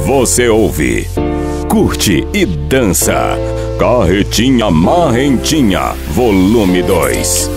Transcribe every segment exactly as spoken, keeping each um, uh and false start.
Você ouve, curte e dança. Carretinha Marrentinha, volume dois.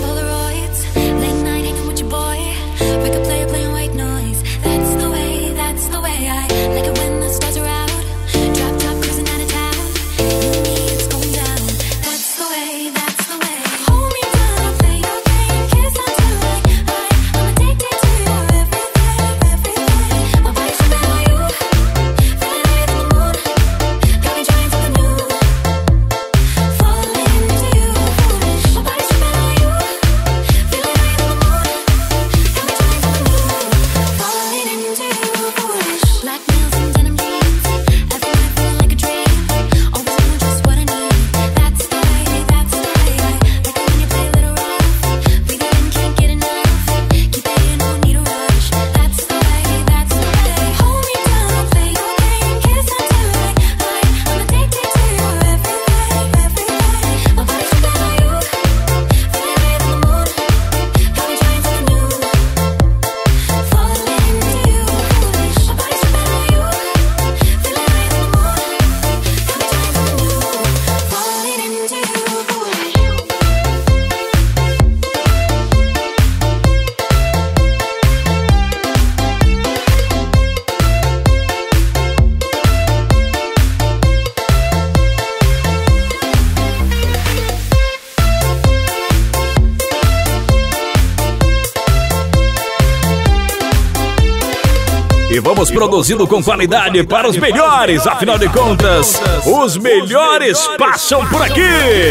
E vamos produzindo com qualidade para os melhores. Afinal de contas, os melhores passam por aqui.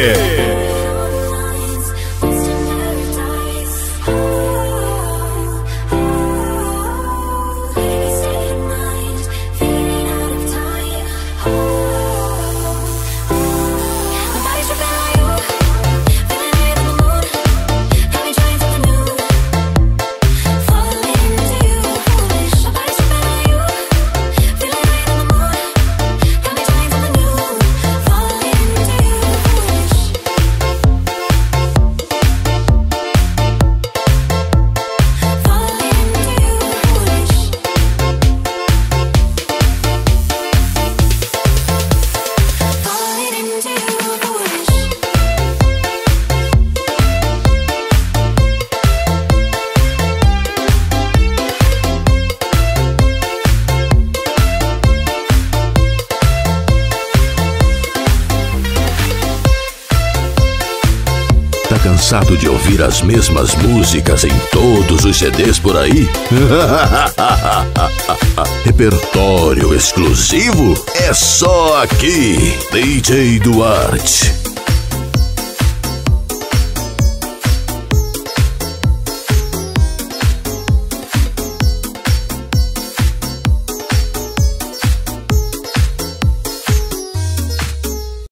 Tá cansado de ouvir as mesmas músicas em todos os C Ds por aí? Repertório exclusivo é só aqui. D J Duarte.